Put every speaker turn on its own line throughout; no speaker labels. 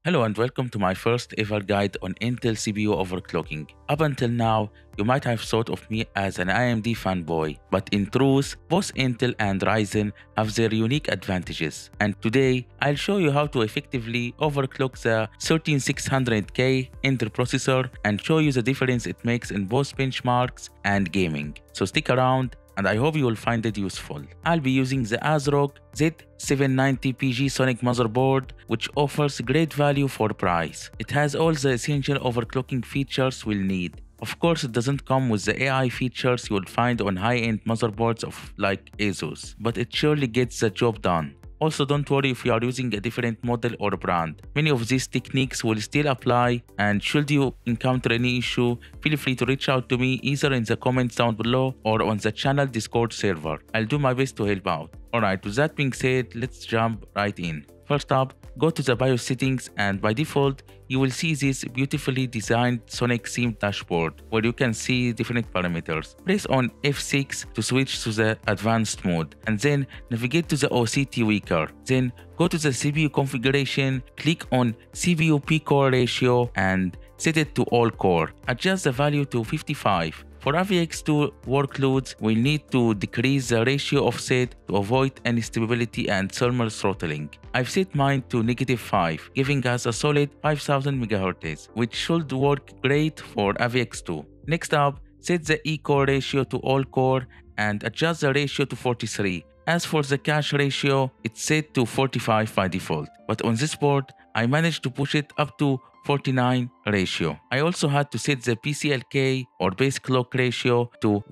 Hello and welcome to my first ever guide on Intel CPU overclocking. Up until now, you might have thought of me as an AMD fanboy, but in truth, both Intel and Ryzen have their unique advantages. And today, I'll show you how to effectively overclock the 13600K Intel processor and show you the difference it makes in both benchmarks and gaming. So stick around, and I hope you will find it useful. I'll be using the ASRock Z790 PG Sonic motherboard, which offers great value for price. It has all the essential overclocking features we'll need. Of course, it doesn't come with the AI features you will find on high-end motherboards like ASUS, but it surely gets the job done. Also, don't worry if you are using a different model or brand. Many of these techniques will still apply, and should you encounter any issue, feel free to reach out to me either in the comments down below or on the channel Discord server. I'll do my best to help out. Alright, with that being said, let's jump right in. First up, go to the BIOS settings, and by default, you will see this beautifully designed Sonic theme dashboard where you can see different parameters. Press on F6 to switch to the advanced mode, and then navigate to the OCCT weaker. Then go to the CPU configuration, click on CPU P-core ratio and set it to all core. Adjust the value to 55. For AVX2 workloads, we need to decrease the ratio offset to avoid instability and thermal throttling. I've set mine to -5, giving us a solid 5000 MHz, which should work great for AVX2. Next up, set the E-core ratio to all core and adjust the ratio to 43. As for the cache ratio, it's set to 45 by default, but on this board, I managed to push it up to 49 ratio. I also had to set the PCLK or base clock ratio to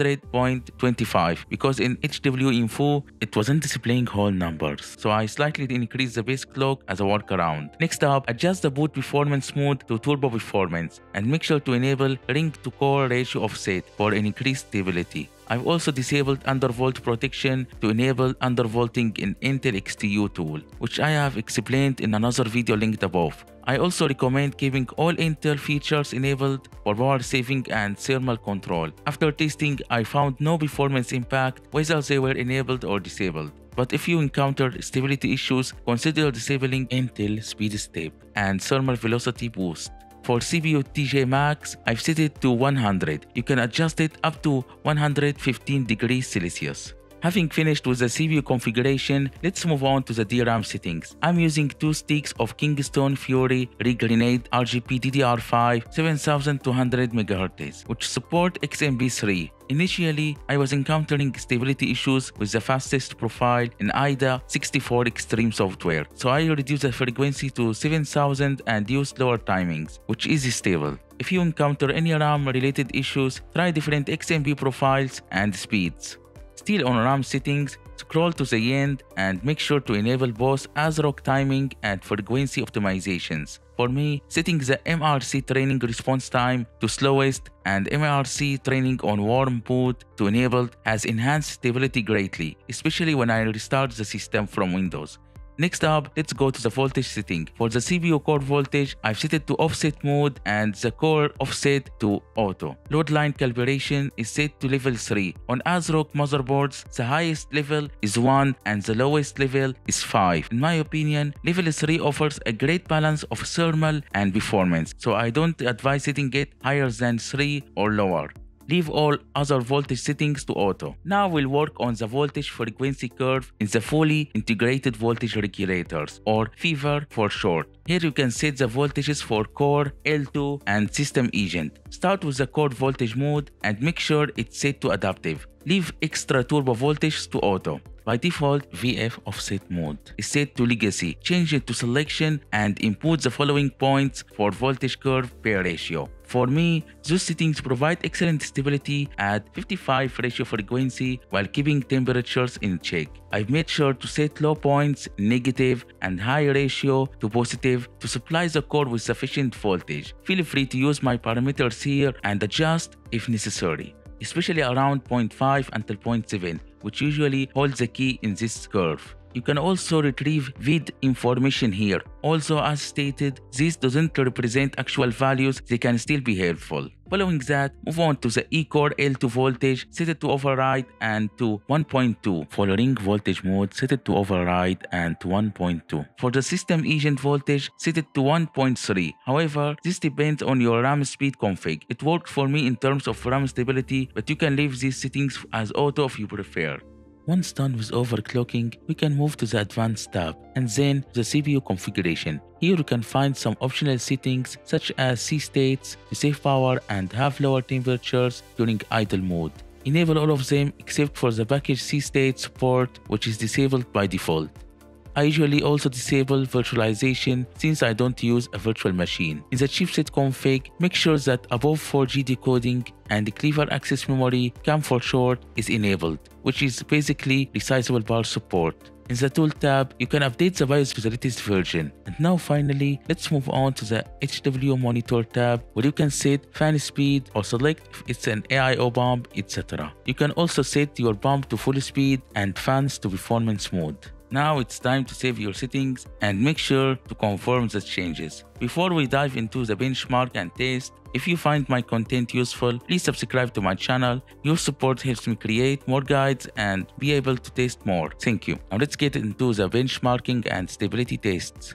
100.25 because in HW info it wasn't displaying whole numbers, so I slightly increased the base clock as a workaround. Next up, adjust the boot performance mode to turbo performance and make sure to enable ring to core ratio offset for an increased stability. I've also disabled undervolt protection to enable undervolting in Intel XTU tool, which I have explained in another video linked above. I also recommend keeping all Intel features enabled for power saving and thermal control. After testing, I found no performance impact whether they were enabled or disabled. But if you encounter stability issues, consider disabling Intel Speed Step and Thermal Velocity Boost. For CPU TJ Max, I've set it to 100. You can adjust it up to 115 degrees Celsius. Having finished with the CPU configuration, let's move on to the DRAM settings. I'm using 2 sticks of Kingston Renegade RGB DDR5 7200 MHz, which support XMP3. Initially, I was encountering stability issues with the fastest profile in AIDA64 Extreme software, so I reduced the frequency to 7000 and used lower timings, which is stable. If you encounter any RAM-related issues, try different XMP profiles and speeds. Still on RAM settings, scroll to the end and make sure to enable both ASRock timing and frequency optimizations. For me, setting the MRC training response time to slowest and MRC training on warm boot to enabled has enhanced stability greatly, especially when I restart the system from Windows. Next up, let's go to the voltage setting. For the CPU core voltage, I've set it to offset mode and the core offset to auto. Load line calibration is set to level 3. On ASRock motherboards, the highest level is 1 and the lowest level is 5. In my opinion, level 3 offers a great balance of thermal and performance, so I don't advise setting it higher than 3 or lower. Leave all other voltage settings to auto. Now we'll work on the voltage frequency curve in the fully integrated voltage regulators, or FEVR for short. Here you can set the voltages for core, L2 and system agent. Start with the core voltage mode and make sure it's set to adaptive. Leave extra turbo voltage to auto. By default, VF offset mode is set to legacy. Change it to selection and input the following points for voltage curve per ratio. For me, those settings provide excellent stability at 55 ratio frequency while keeping temperatures in check. I've made sure to set low points, negative, and high ratio to positive to supply the core with sufficient voltage. Feel free to use my parameters here and adjust if necessary, especially around 0.5 until 0.7, which usually holds the key in this curve. You can also retrieve VID information here. Also, as stated, this doesn't represent actual values, they can still be helpful. Following that, move on to the E-core L2 voltage, set it to override and to 1.2. Following voltage mode, set it to override and to 1.2. For the system agent voltage, set it to 1.3. However, this depends on your RAM speed config. It worked for me in terms of RAM stability, but you can leave these settings as auto if you prefer. Once done with overclocking, we can move to the Advanced tab and then the CPU configuration. Here you can find some optional settings such as C states to save power and have lower temperatures during idle mode. Enable all of them except for the package C state support, which is disabled by default. I usually also disable virtualization since I don't use a virtual machine. In the chipset config, make sure that above 4G decoding and clever access memory CAM for short is enabled, which is basically resizable bar support. In the Tool tab, you can update the BIOS to the latest version. And now finally, let's move on to the HW Monitor tab, where you can set fan speed or select if it's an AIO bump, etc. You can also set your bump to full speed and fans to performance mode. Now it's time to save your settings and make sure to confirm the changes. Before we dive into the benchmark and test, if you find my content useful, please subscribe to my channel. Your support helps me create more guides and be able to test more. Thank you. Now let's get into the benchmarking and stability tests.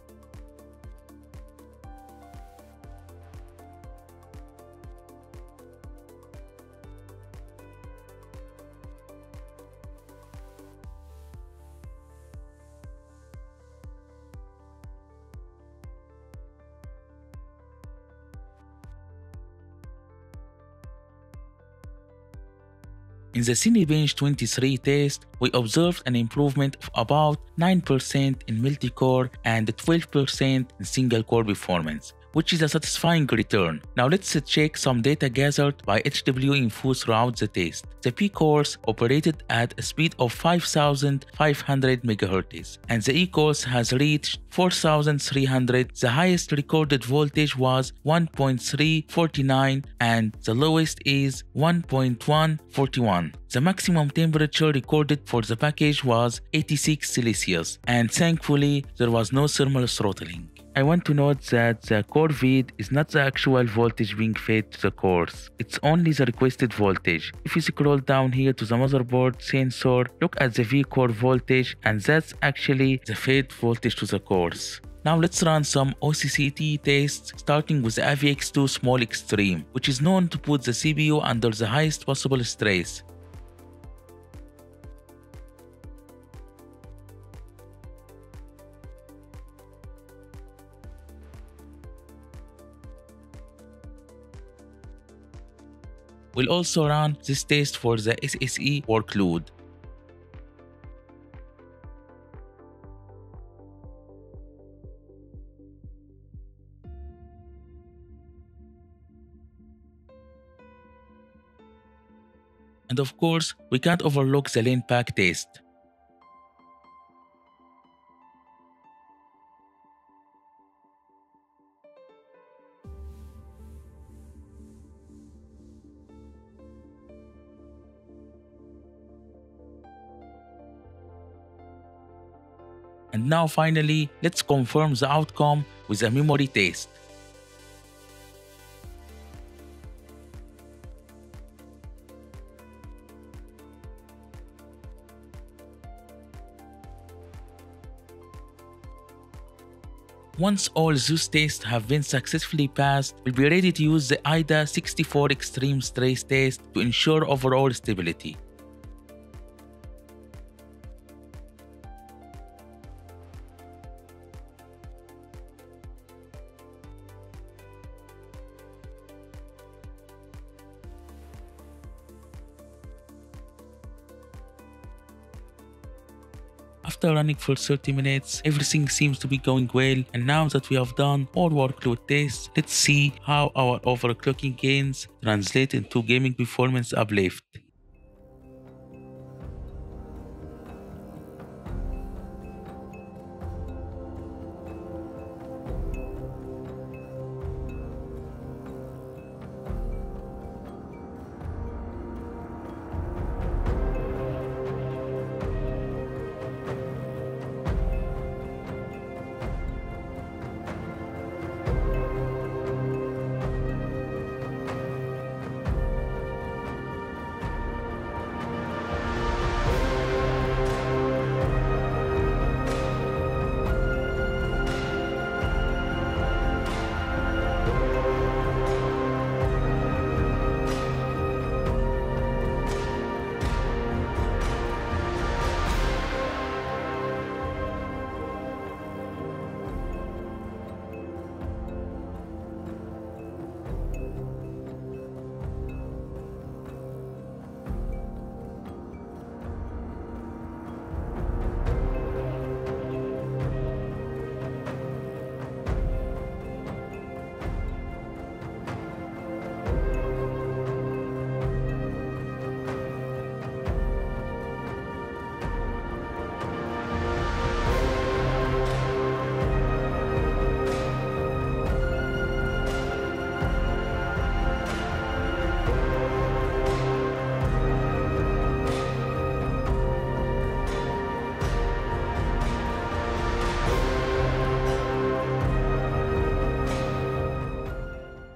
In the Cinebench 23 test, we observed an improvement of about 9% in multi-core and 12% in single-core performance, which is a satisfying return. Now let's check some data gathered by HW Info throughout the test. The P cores operated at a speed of 5,500 MHz and the E cores has reached 4,300. The highest recorded voltage was 1.349 and the lowest is 1.141. The maximum temperature recorded for the package was 86 Celsius and thankfully there was no thermal throttling. I want to note that the core VID is not the actual voltage being fed to the cores, it's only the requested voltage. If you scroll down here to the motherboard sensor, look at the V core voltage and that's actually the fed voltage to the cores. Now let's run some OCCT tests, starting with the AVX2 Small Extreme, which is known to put the CPU under the highest possible stress. We'll also run this test for the SSE workload. And of course, we can't overlook the lane pack test. And now finally, let's confirm the outcome with a memory test. Once all those tests have been successfully passed, we'll be ready to use the AIDA64 Extreme Stress Test to ensure overall stability. After running for 30 minutes, everything seems to be going well, and now that we have done all workload tests, let's see how our overclocking gains translate into gaming performance uplift.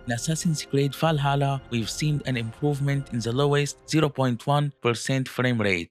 In Assassin's Creed Valhalla, we've seen an improvement in the lowest 0.1% frame rate.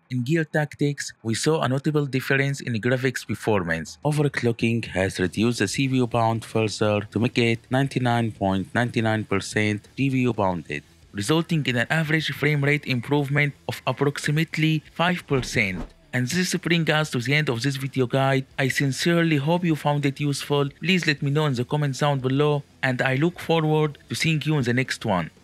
In gear tactics, we saw a notable difference in graphics performance. Overclocking has reduced the CPU bound further to make it 99.99% GPU bounded, resulting in an average frame rate improvement of approximately 5%. And this brings us to the end of this video guide. I sincerely hope you found it useful. Please let me know in the comments down below, and I look forward to seeing you in the next one.